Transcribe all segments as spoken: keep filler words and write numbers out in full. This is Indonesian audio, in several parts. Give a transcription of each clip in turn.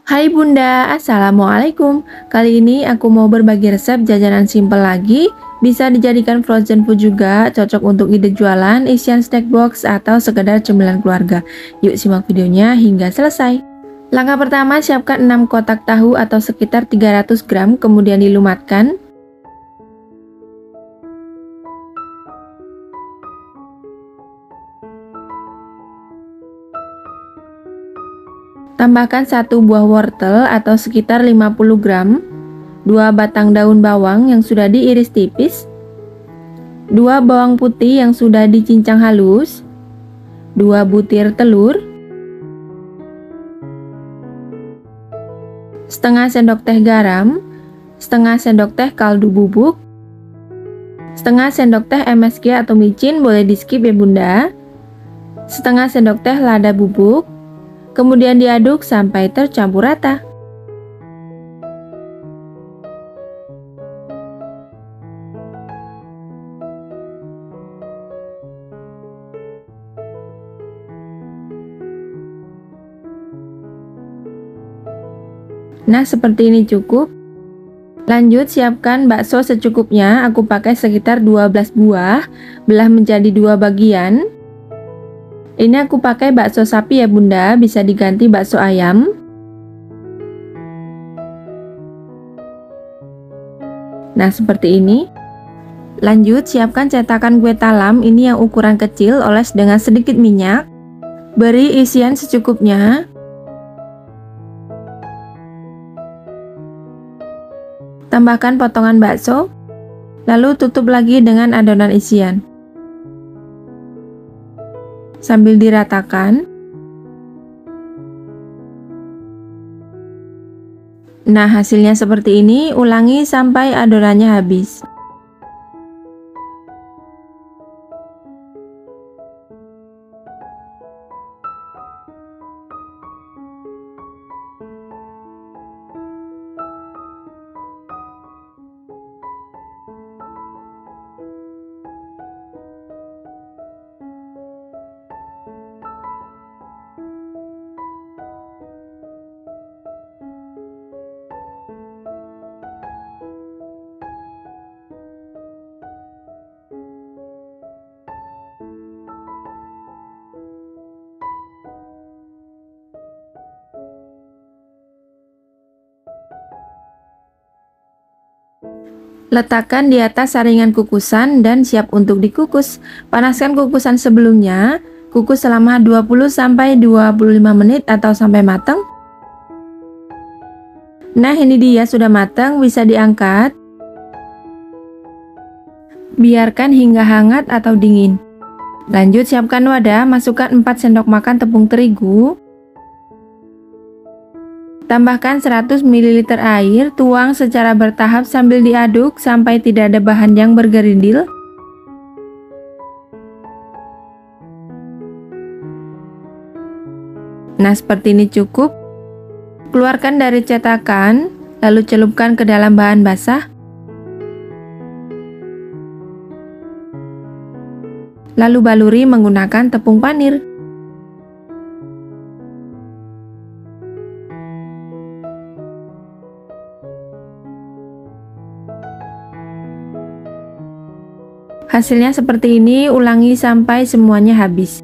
Hai Bunda, Assalamualaikum. Kali ini aku mau berbagi resep jajanan simple lagi. Bisa dijadikan frozen food juga, cocok untuk ide jualan, isian snack box, atau sekedar cemilan keluarga. Yuk simak videonya hingga selesai. Langkah pertama, siapkan enam kotak tahu atau sekitar tiga ratus gram, kemudian dilumatkan. Tambahkan satu buah wortel atau sekitar lima puluh gram, dua batang daun bawang yang sudah diiris tipis, dua bawang putih yang sudah dicincang halus, dua butir telur, setengah sendok teh garam, setengah sendok teh kaldu bubuk, setengah sendok teh M S G atau micin, boleh di skip ya Bunda, setengah sendok teh lada bubuk. Kemudian diaduk sampai tercampur rata. Nah, seperti ini cukup. Lanjut, siapkan bakso secukupnya. Aku pakai sekitar dua belas buah, belah menjadi dua bagian. Ini aku pakai bakso sapi ya Bunda, bisa diganti bakso ayam. Nah, seperti ini. Lanjut, siapkan cetakan kue talam, ini yang ukuran kecil, oles dengan sedikit minyak. Beri isian secukupnya. Tambahkan potongan bakso, lalu tutup lagi dengan adonan isian. Sambil diratakan. Nah, hasilnya seperti ini, ulangi sampai adonannya habis. Letakkan di atas saringan kukusan dan siap untuk dikukus. Panaskan kukusan sebelumnya, kukus selama dua puluh sampai dua puluh lima menit atau sampai matang. Nah, ini dia sudah matang, bisa diangkat. Biarkan hingga hangat atau dingin. Lanjut, siapkan wadah, masukkan empat sendok makan tepung terigu. Tambahkan seratus mililiter air, tuang secara bertahap sambil diaduk sampai tidak ada bahan yang bergerindil. Nah, seperti ini cukup. Keluarkan dari cetakan, lalu celupkan ke dalam bahan basah. Lalu baluri menggunakan tepung panir. Hasilnya seperti ini, ulangi sampai semuanya habis.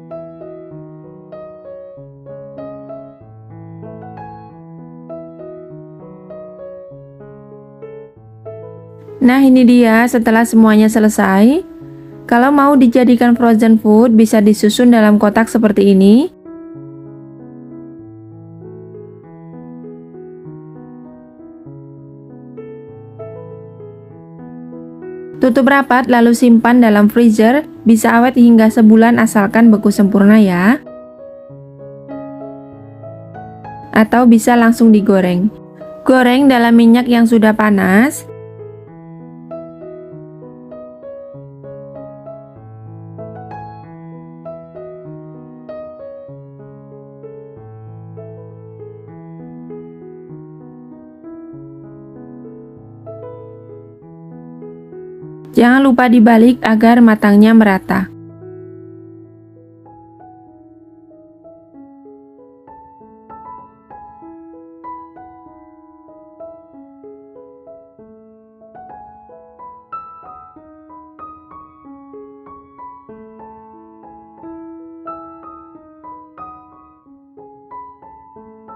Nah, ini dia setelah semuanya selesai. Kalau mau dijadikan frozen food, bisa disusun dalam kotak seperti ini. Tutup rapat lalu simpan dalam freezer, bisa awet hingga sebulan asalkan beku sempurna ya. Atau bisa langsung digoreng. Goreng dalam minyak yang sudah panas. Jangan lupa dibalik agar matangnya merata.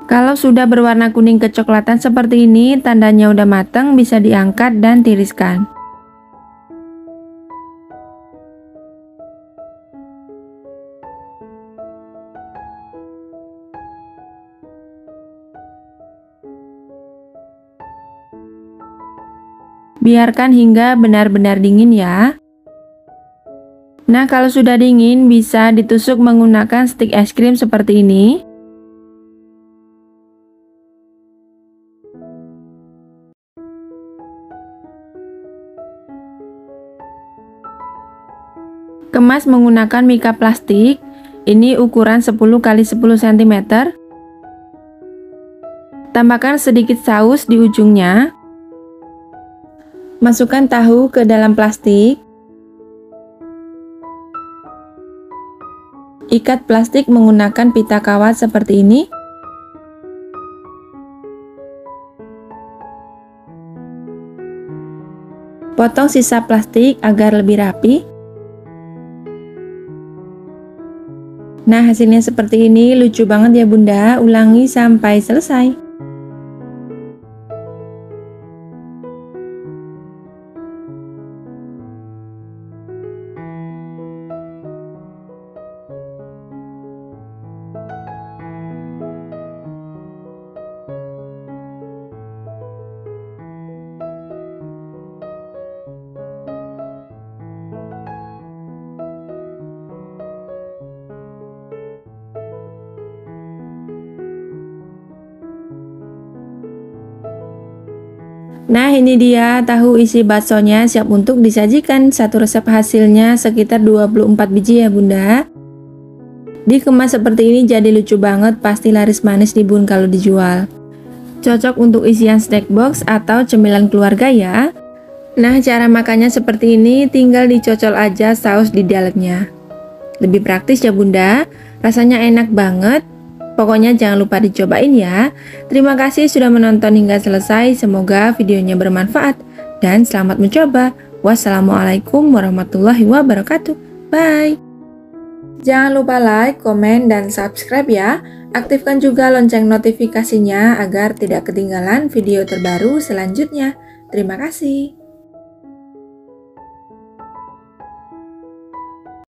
Kalau sudah berwarna kuning kecoklatan seperti ini, tandanya udah matang, bisa diangkat dan tiriskan. Biarkan hingga benar-benar dingin ya. Nah, kalau sudah dingin bisa ditusuk menggunakan stik es krim seperti ini. Kemas menggunakan mika plastik. Ini ukuran sepuluh kali sepuluh sentimeter. Tambahkan sedikit saus di ujungnya. Masukkan tahu ke dalam plastik. Ikat plastik menggunakan pita kawat seperti ini. Potong sisa plastik agar lebih rapi. Nah, hasilnya seperti ini, lucu banget ya Bunda. Ulangi sampai selesai. Nah, ini dia tahu isi baksonya siap untuk disajikan. Satu resep hasilnya sekitar dua puluh empat biji ya Bunda. Dikemas seperti ini jadi lucu banget, pasti laris manis di Bun kalau dijual. Cocok untuk isian snack box atau cemilan keluarga ya. Nah, cara makannya seperti ini, tinggal dicocol aja saus di dalamnya. Lebih praktis ya Bunda, rasanya enak banget. Pokoknya jangan lupa dicobain ya. Terima kasih sudah menonton hingga selesai. Semoga videonya bermanfaat dan selamat mencoba. Wassalamualaikum warahmatullahi wabarakatuh. Bye. Jangan lupa like, komen, dan subscribe ya. Aktifkan juga lonceng notifikasinya agar tidak ketinggalan video terbaru selanjutnya. Terima kasih.